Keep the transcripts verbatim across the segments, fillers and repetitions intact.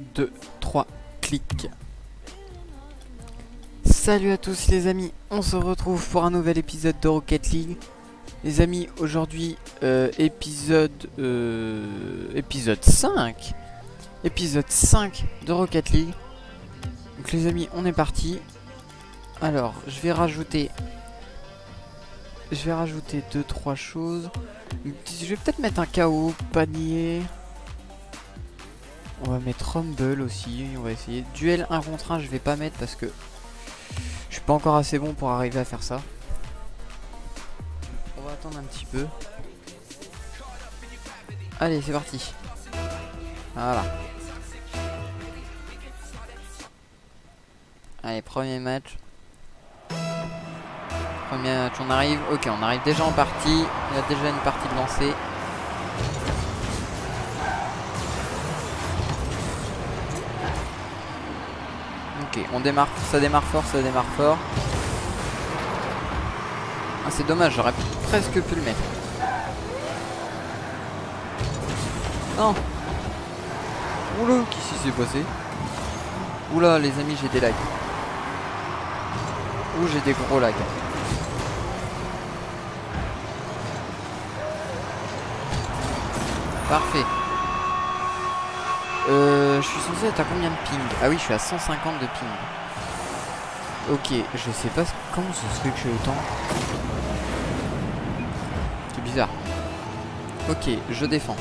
deux, trois, clic. Salut à tous les amis, on se retrouve pour un nouvel épisode de Rocket League. Les amis, aujourd'hui, euh, épisode, euh, épisode cinq. Épisode cinq de Rocket League. Donc les amis, on est parti. Alors, je vais rajouter... Je vais rajouter deux trois choses. Je vais peut-être mettre un K O, panier... On va mettre Rumble aussi, on va essayer. Duel un contre un, je vais pas mettre parce que je suis pas encore assez bon pour arriver à faire ça. On va attendre un petit peu. Allez, c'est parti. Voilà. Allez, premier match. Premier match, on arrive. Ok, on arrive déjà en partie. Il y a déjà une partie de lancée. Ok, on démarre, ça démarre fort, ça démarre fort. Ah, c'est dommage, j'aurais presque pu le mettre. Non. Oula, qu'est-ce qui s'est passé? Oula, les amis, j'ai des lags. Ouh, j'ai des gros lags. Parfait. Euh, je suis censé être à combien de ping? Ah oui, je suis à cent cinquante de ping. Ok, je sais pas comment ça se fait que j'ai autant. C'est bizarre. Ok, je défends.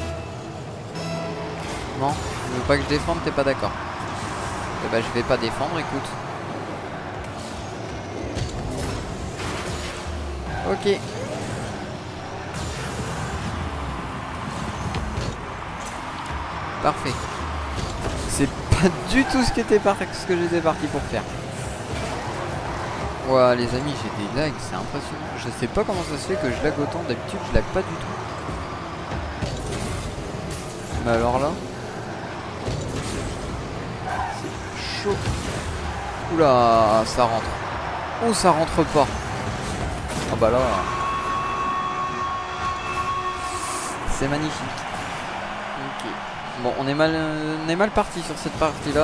Non, tu veux pas que je défende, t'es pas d'accord? Eh bah je vais pas défendre, écoute. Ok. Parfait. C'est pas du tout ce, qui était par... ce que j'étais parti pour faire. Ouah, les amis, j'ai des lags, c'est impressionnant. Je sais pas comment ça se fait que je lag autant. D'habitude, je lag pas du tout. Mais alors là, c'est chaud. Oula, ça rentre. Oh, ça rentre pas. Ah bah là, c'est magnifique. Ok. Bon, on est mal, on est mal parti sur cette partie-là.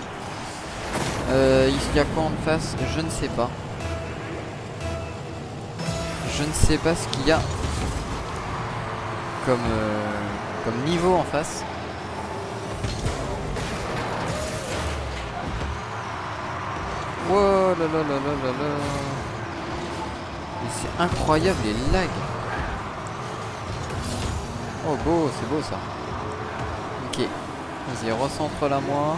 Euh, il y a quoi en face? Je ne sais pas. Je ne sais pas ce qu'il y a comme, euh, comme niveau en face. Oh là là là là là là. Mais c'est incroyable les lags. Oh beau, c'est beau ça. Ok, vas-y, recentre-la moi.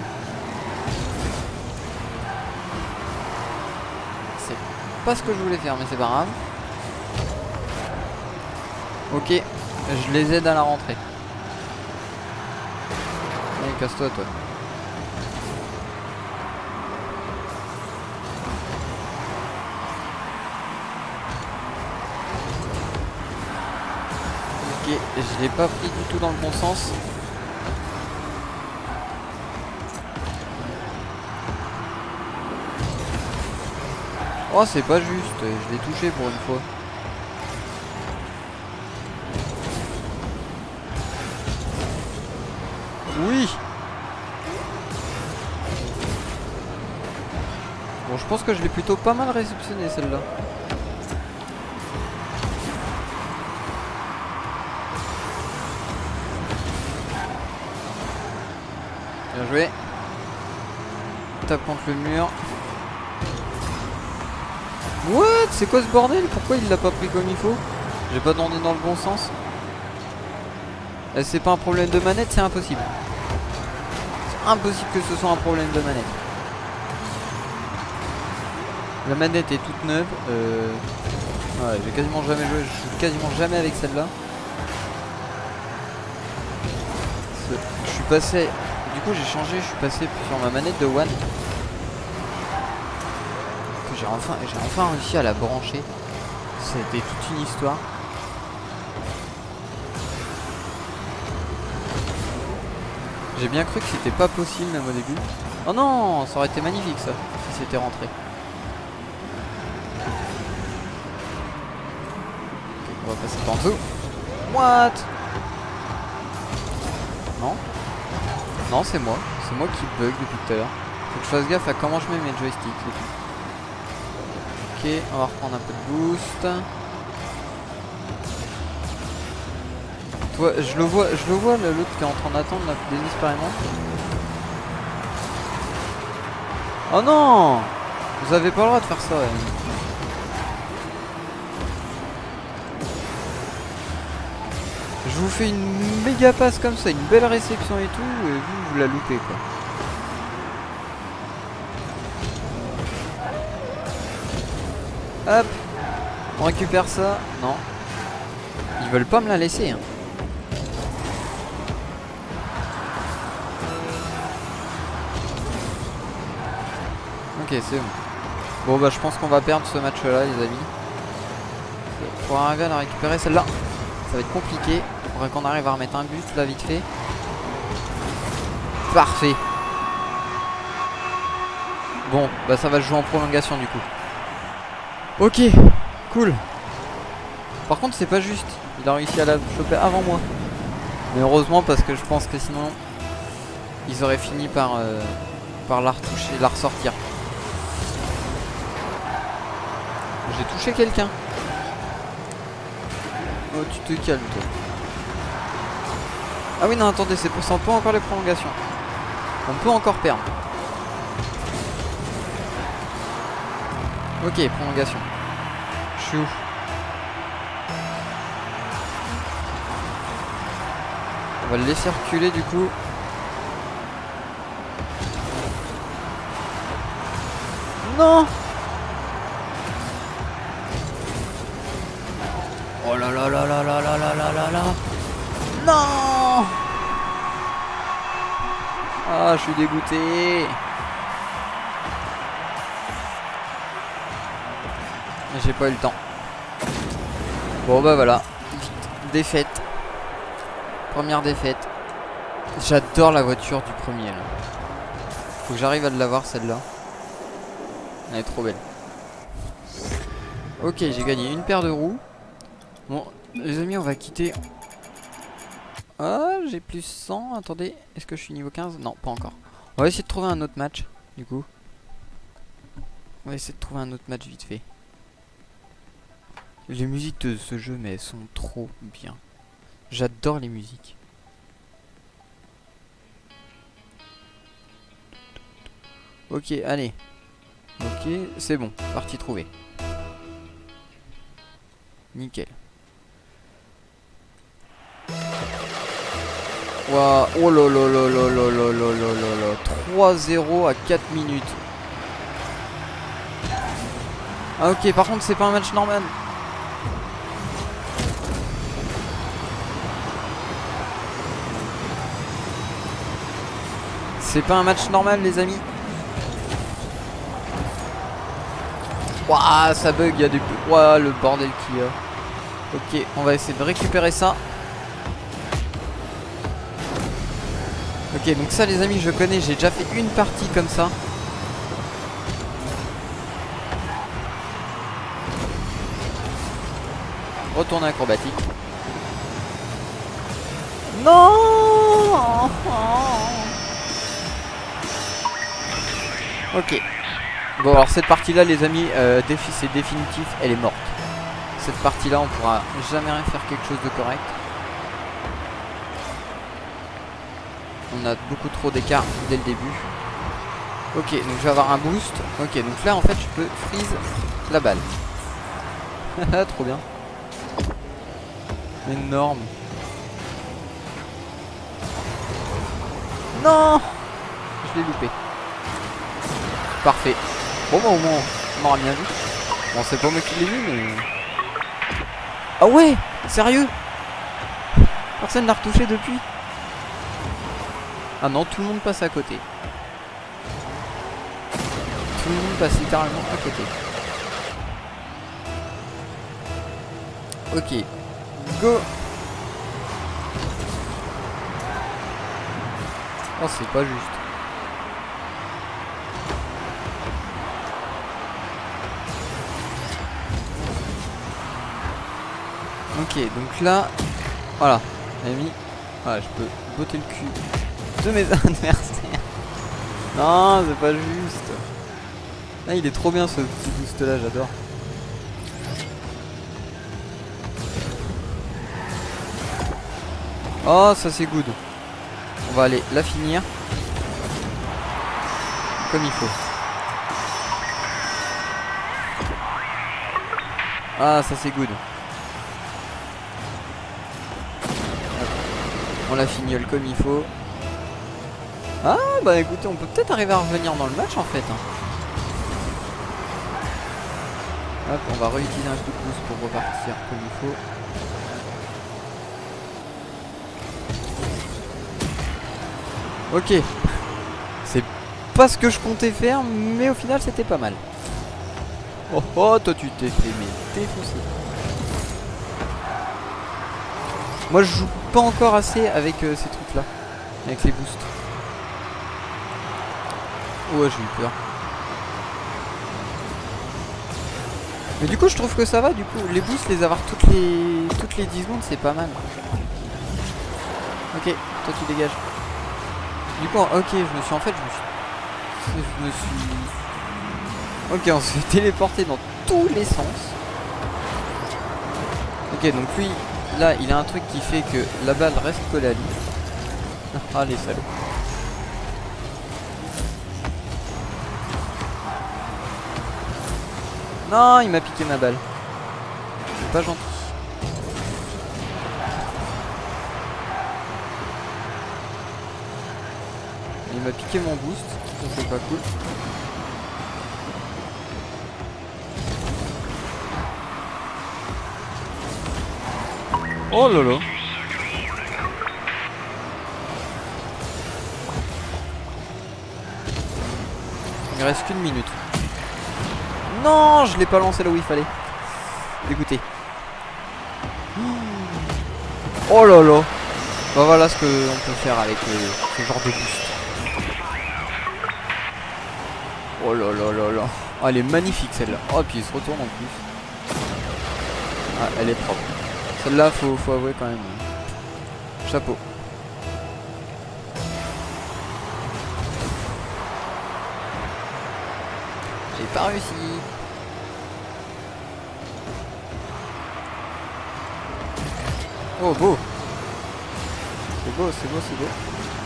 C'est pas ce que je voulais faire, mais c'est pas grave. Ok, je les aide à la rentrée. Allez, casse-toi, toi. Ok, je l'ai pas pris du tout dans le bon sens. Oh, c'est pas juste, je l'ai touché pour une fois. Oui. Bon, je pense que je l'ai plutôt pas mal réceptionné celle-là. Bien joué. Tape contre le mur. What? C'est quoi ce bordel? Pourquoi il l'a pas pris comme il faut? J'ai pas tourné dans le bon sens. C'est pas un problème de manette, c'est impossible. C'est impossible que ce soit un problème de manette. La manette est toute neuve. Euh... Ouais, j'ai quasiment jamais joué. Je joue quasiment jamais avec celle-là. Je suis passé. Du coup, j'ai changé. Je suis passé sur ma manette de One. J'ai enfin, j'ai enfin réussi à la brancher. C'était toute une histoire. J'ai bien cru que c'était pas possible même au début. Oh non, ça aurait été magnifique ça, si c'était rentré. Okay, on va passer par en dessous. What? Non. Non, c'est moi. C'est c'est moi qui bug depuis tout à l'heure. Faut que je fasse gaffe à comment je mets mes joysticks. Ok, on va reprendre un peu de boost. Toi, je le vois, je le vois l'autre qui est en train d'attendre là désespérément. Oh non! Vous avez pas le droit de faire ça. Ouais. Je vous fais une méga passe comme ça, une belle réception et tout, et vous, vous la loupez quoi. Hop, on récupère ça. Non, ils veulent pas me la laisser. Hein. Ok, c'est bon. Bon bah je pense qu'on va perdre ce match là les amis. Pour arriver à la récupérer celle-là, ça va être compliqué. Il faudrait qu'on arrive à remettre un boost là vite fait. Parfait. Bon bah ça va se jouer en prolongation du coup. Ok, cool. Par contre c'est pas juste. Il a réussi à la choper avant moi. Mais heureusement parce que je pense que sinon ils auraient fini par, euh, par la retoucher, la ressortir. J'ai touché quelqu'un. Oh tu te calmes toi. Ah oui non attendez, c'est pour ça on peut encore les prolongations. On peut encore perdre. Ok, prolongation. Je suis où? On va le laisser reculer du coup. Non! Oh là là là là là là là là là là! Non! Ah, je suis dégoûté. J'ai pas eu le temps. Bon bah voilà. Défaite. Première défaite. J'adore la voiture du premier là. Faut que j'arrive à l'avoir celle-là. Elle est trop belle. Ok, j'ai gagné une paire de roues. Bon, les amis, on va quitter. Ah, j'ai plus cent. Attendez, est-ce que je suis niveau quinze? Non, pas encore. On va essayer de trouver un autre match, du coup. On va essayer de trouver un autre match vite fait. Les musiques de ce jeu, mais elles sont trop bien. J'adore les musiques. Ok, allez. Ok, c'est bon. Partie trouvée. Nickel. Wow. Oh là là là là là là là là là là. trois zéro à quatre minutes. Ah ok, par contre c'est pas un match normal. C'est pas un match normal les amis. Waouh, ça bug, il y a des... Waouh, le bordel qu'il y a. Ok, on va essayer de récupérer ça. Ok, donc ça les amis, je connais, j'ai déjà fait une partie comme ça. Retourner acrobatique. Non. Ok. Bon alors cette partie là les amis, euh, défi c'est définitif, elle est morte. Cette partie là on pourra jamais rien faire quelque chose de correct. On a beaucoup trop d'écart dès le début. Ok, donc je vais avoir un boost. Ok, donc là en fait je peux freeze la balle. Trop bien. Énorme. Non, je l'ai loupé. Parfait. Bon bah au moins on m'aura bien vu. Bon c'est pas moi qui l'ai vu mais... Ah ouais, sérieux? Personne n'a retouché depuis? Ah non, tout le monde passe à côté. Tout le monde passe littéralement à côté. Ok. Go. Oh c'est pas juste. Ok, donc là, voilà, j'ai mis, voilà, je peux botter le cul de mes adversaires. Non, c'est pas juste. Ah, il est trop bien ce petit boost là, j'adore. Oh, ça c'est good. On va aller la finir comme il faut. Ah, ça c'est good. On la fignole comme il faut. Ah bah écoutez, on peut peut-être arriver à revenir dans le match en fait. Hein. Hop, on va réutiliser un coup de pouce pour repartir comme il faut. Ok. C'est pas ce que je comptais faire, mais au final c'était pas mal. Oh oh, toi tu t'es fait mais défoncer. Moi je joue pas encore assez avec euh, ces trucs là. Avec les boosts. Ouais, j'ai eu peur. Mais du coup je trouve que ça va, du coup les boosts, les avoir toutes les toutes les dix secondes c'est pas mal. Ok, toi tu dégages. Du coup ok, je me suis en fait je me suis je me suis Ok, on s'est téléporté dans tous les sens. Ok, donc lui là il a un truc qui fait que la balle reste collée à lui. Ah les salauds. Non, il m'a piqué ma balle. C'est pas gentil. Il m'a piqué mon boost. Ça c'est pas cool. Oh lolo. Il reste qu'une minute. Non, je l'ai pas lancé là où il fallait. Dégoûté. Oh là là. Bah voilà ce qu'on peut faire avec euh, ce genre de boost. Oh là là là là. Oh, elle est magnifique celle-là. Oh puis il se retourne en plus. Ah, elle est propre. Celle-là faut, faut avouer quand même. Chapeau. J'ai pas réussi. Oh beau. C'est beau, c'est beau, c'est beau.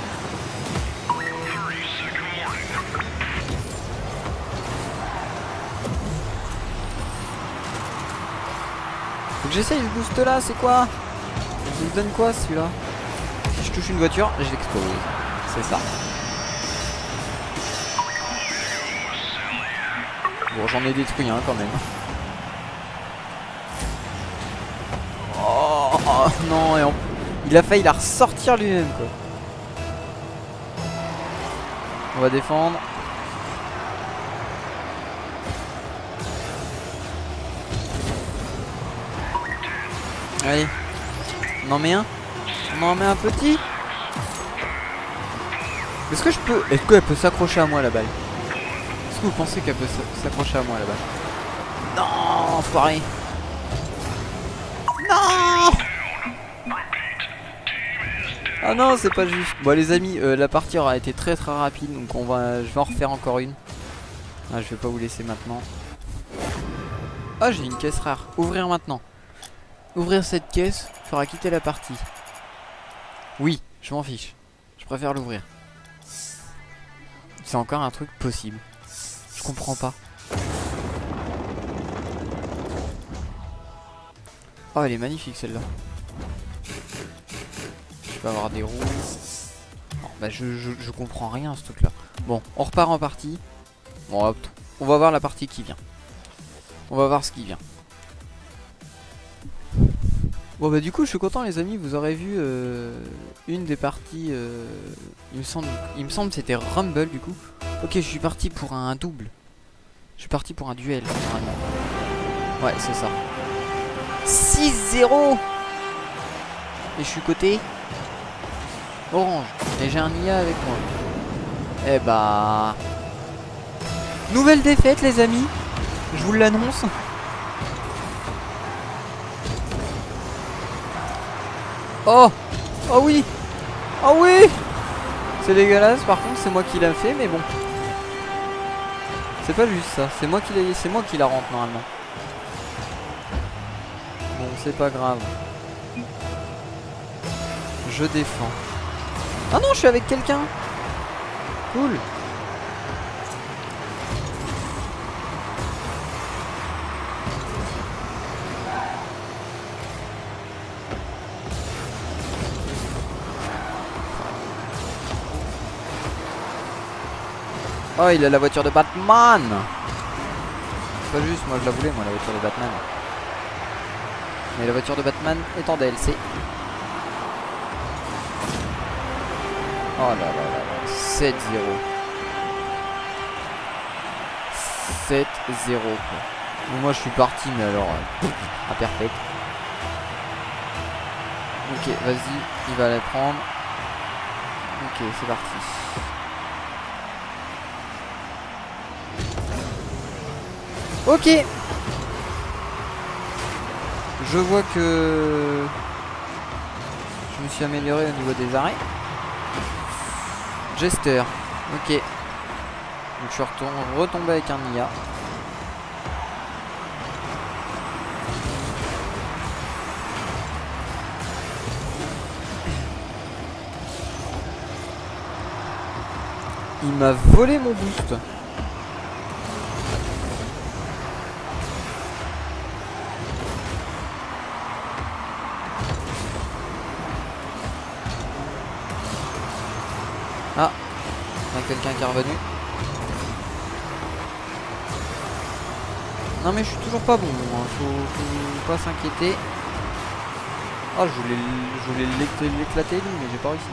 Faut que j'essaye ce boost là, c'est quoi? Il me donne quoi celui-là? Si je touche une voiture, je l'explose. C'est ça. Bon, j'en ai détruit un hein, quand même. Oh, oh non, et en... il a failli la ressortir lui-même quoi. On va défendre. Allez. On en met un. On en met un petit. Est-ce que je peux... Est-ce qu'elle peut s'accrocher à moi la balle? Est-ce que vous pensez qu'elle peut s'accrocher à moi la balle? Non, enfoiré. Non. Ah non, c'est pas juste. Bon les amis, euh, la partie aura été très très rapide, donc on va, je vais en refaire encore une. Ah, je vais pas vous laisser maintenant. Ah, j'ai une caisse rare. Ouvrir maintenant. Ouvrir cette caisse fera quitter la partie. Oui, je m'en fiche. Je préfère l'ouvrir. C'est encore un truc possible. Je comprends pas. Oh, elle est magnifique celle-là. Je peux avoir des roues. Oh, bah je, je, je comprends rien à ce truc là. Bon, on repart en partie. Bon hop, on va voir la partie qui vient. On va voir ce qui vient. Bon bah du coup je suis content les amis, vous aurez vu euh, une des parties euh, il me semble il me semble c'était Rumble du coup. Ok, je suis parti pour un double. Je suis parti pour un duel normalement. Ouais, c'est ça. six zéro. Et je suis côté orange. Et j'ai un I A avec moi. Eh bah... Nouvelle défaite les amis. Je vous l'annonce. Oh. Oh oui. Oh oui. C'est dégueulasse, par contre c'est moi qui l'a fait, mais bon. C'est pas juste ça, c'est moi qui l'ai, c'est moi qui la rentre normalement. Bon, c'est pas grave. Je défends. Ah non, je suis avec quelqu'un. Cool. Oh, il a la voiture de Batman. C'est pas juste, moi je la voulais, moi la voiture de Batman. Mais la voiture de Batman est en D L C. Oh là là là là, sept zéro. sept zéro quoi. Bon, moi je suis parti, mais alors euh, à perfect. Ok, vas-y, il va la prendre. Ok, c'est parti. Ok. Je vois que je me suis amélioré au niveau des arrêts. Jester. Ok. Donc je suis retourné, retombé avec un I A. Il m'a volé mon boost. Ah, il y a quelqu'un qui est revenu. Non mais je suis toujours pas bon, hein. faut, faut pas s'inquiéter. Oh, je voulais, je voulais l'éclater lui, mais j'ai pas réussi.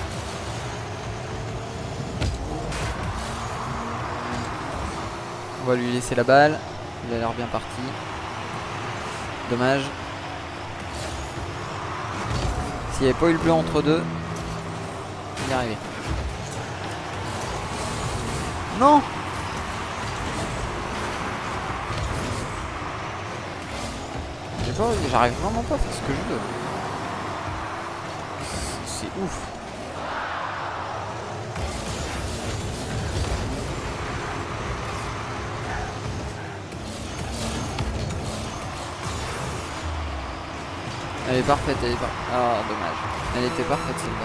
On va lui laisser la balle. Il a l'air bien parti. Dommage. S'il n'y avait pas eu le bleu entre deux, il y est arrivé. Non! J'arrive vraiment pas à faire ce que je veux. C'est ouf. Elle est parfaite, elle est parfaite. Ah, dommage. Elle était parfaite celle-là.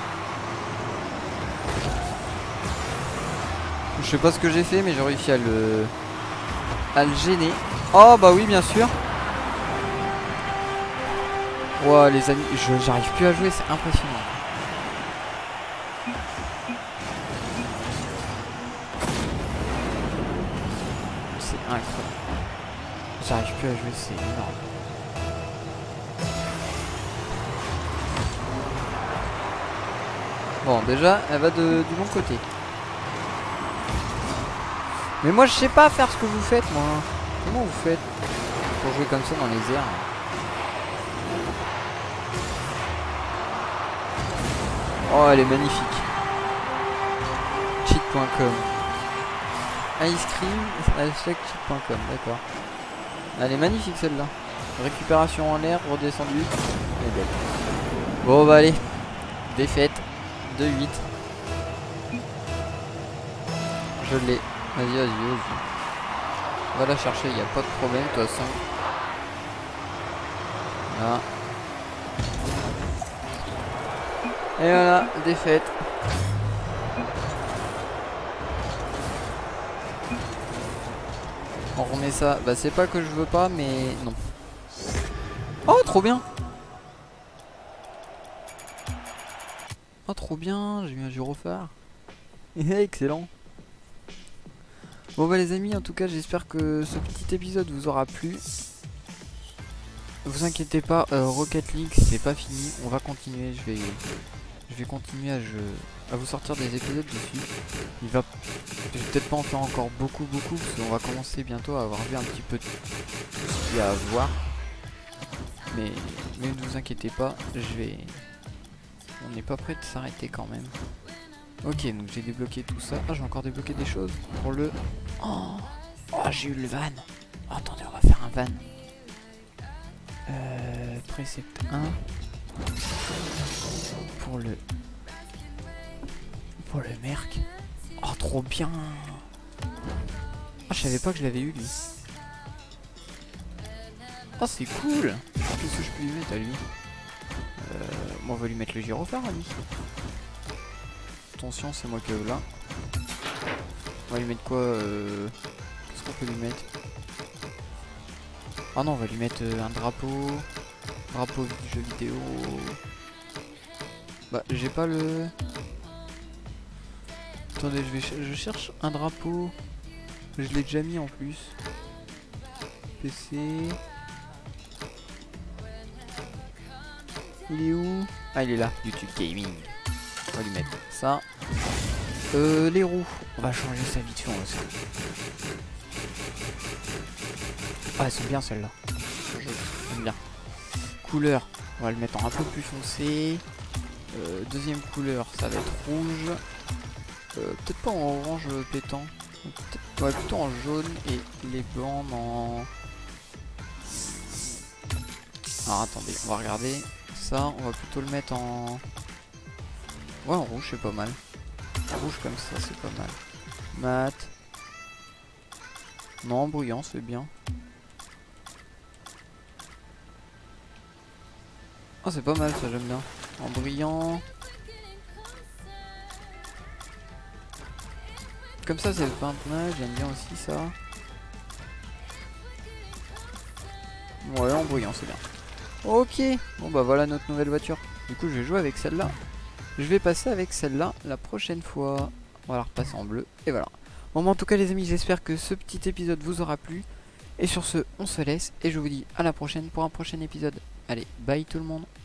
Je sais pas ce que j'ai fait, mais j'ai réussi à le... à le gêner. Oh bah oui, bien sûr. Wow, les amis, je j'arrive plus à jouer, c'est impressionnant. C'est incroyable. J'arrive plus à jouer, c'est énorme. Bon, déjà, elle va de, du bon côté. Mais moi, je sais pas faire ce que vous faites, moi. Comment vous faites pour jouer comme ça dans les airs? Oh, elle est magnifique. cheat point com. Ice cream, hashtag cheat point com, d'accord. Elle est magnifique celle-là. Récupération en l'air, redescendue. Elle est belle. Bon, bah allez. Défaite. deux huit. Je l'ai. Vas-y, vas-y, vas-y. Va la chercher, il n'y a pas de problème, de toute façon. Là. Et voilà, défaite. On remet ça. Bah c'est pas que je veux pas, mais non. Oh, trop bien. Oh, trop bien, j'ai mis un gyrophare. Excellent. Bon bah les amis, en tout cas j'espère que ce petit épisode vous aura plu. Vous inquiétez pas, euh, Rocket League c'est pas fini, on va continuer, je vais je vais continuer à, je, à vous sortir des épisodes dessus. Il va, je vais peut-être pas en faire encore beaucoup beaucoup parce qu'on va commencer bientôt à avoir vu un petit peu de ce qu'il y a à voir. Mais, mais ne vous inquiétez pas, je vais, on n'est pas prêt de s'arrêter quand même. Ok, donc j'ai débloqué tout ça. Ah, j'ai encore débloqué des choses pour le... Oh, oh j'ai eu le van. Oh, attendez, on va faire un van. Euh, précepte un. Pour le... Oh le merc. Oh trop bien. Ah je savais pas que je l'avais eu lui. Oh c'est cool. Qu'est-ce que je peux lui mettre à lui? euh, bon, on va lui mettre le gyrophare à lui. Attention c'est moi qui veux là. On va lui mettre quoi euh... Qu'est-ce qu'on peut lui mettre? Ah non on va lui mettre euh, un drapeau. Drapeau du jeu vidéo. Bah j'ai pas le... Attendez je vais ch je cherche un drapeau. Je l'ai déjà mis en plus. P C. Il est où? Ah il est là, YouTube Gaming. On va lui mettre ça. Euh, les roues. On va changer ça vite fait aussi. Ah elles sont bien celles-là. J'aime bien. Couleur. On va le mettre en un peu plus foncé. Euh, deuxième couleur, ça va être rouge. Euh, Peut-être pas en orange pétant. Ouais, plutôt en jaune et les blancs en... Alors attendez, on va regarder. Ça, on va plutôt le mettre en... Ouais, en rouge, c'est pas mal. Rouge comme ça, c'est pas mal. Mat. Non, bruyant, c'est bien. Ah, c'est pas mal, ça, j'aime bien. En brillant. Comme ça, c'est le peintre-neige, j'aime bien aussi ça. Ouais, en brillant, c'est bien. Ok, bon bah voilà notre nouvelle voiture. Du coup, je vais jouer avec celle-là. Je vais passer avec celle-là la prochaine fois. On va la repasser en bleu, et voilà. Bon, bah, en tout cas, les amis, j'espère que ce petit épisode vous aura plu. Et sur ce, on se laisse, et je vous dis à la prochaine pour un prochain épisode. Allez, bye tout le monde.